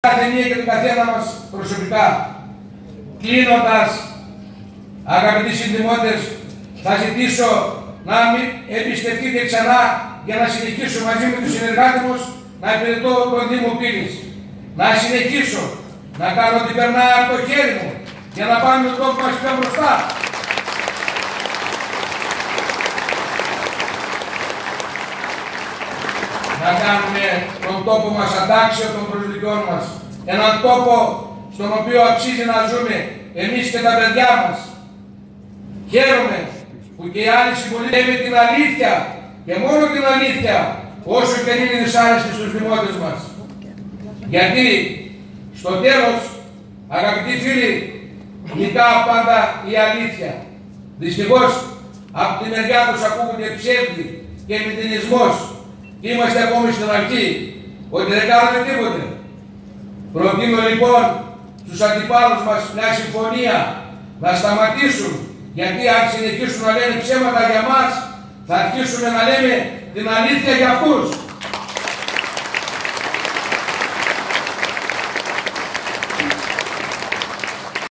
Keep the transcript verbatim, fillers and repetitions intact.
Κάθε μία και τον καθένα μας προσωπικά. Κλείνοντας, αγαπητοί συντιμότες, θα ζητήσω να μην εμπιστευτείτε ξανά για να συνεχίσω μαζί με τους συνεργάτες μας να υπηρετώ τον Δήμο Πύλης. Να συνεχίσω να κάνω ό,τι περνάει από το χέρι μου για να πάμε τον τόπο μας πιο μπροστά. Να κάνουμε τον τόπο μας αντάξιο των προσδοκιών μας. Έναν τόπο στον οποίο αξίζει να ζούμε εμείς και τα παιδιά μας. Χαίρομαι που και οι άλλοι συμπολίτες με την αλήθεια και μόνο την αλήθεια, όσο και αν είναι δυσάρεστη στους δημότες μας. Γιατί στο τέλος, αγαπητοί φίλοι, νικά πάντα η αλήθεια. Δυστυχώς, από τη μεριά τους ακούγονται ψεύδι και μηδενισμός. Και είμαστε ακόμη στην αρχή, ότι δεν κάνουμε τίποτε. Προτείνω λοιπόν στους αντιπάλους μας μια συμφωνία να σταματήσουν, γιατί αν συνεχίσουν να λένε ψέματα για μας, θα αρχίσουμε να λέμε την αλήθεια για αυτούς.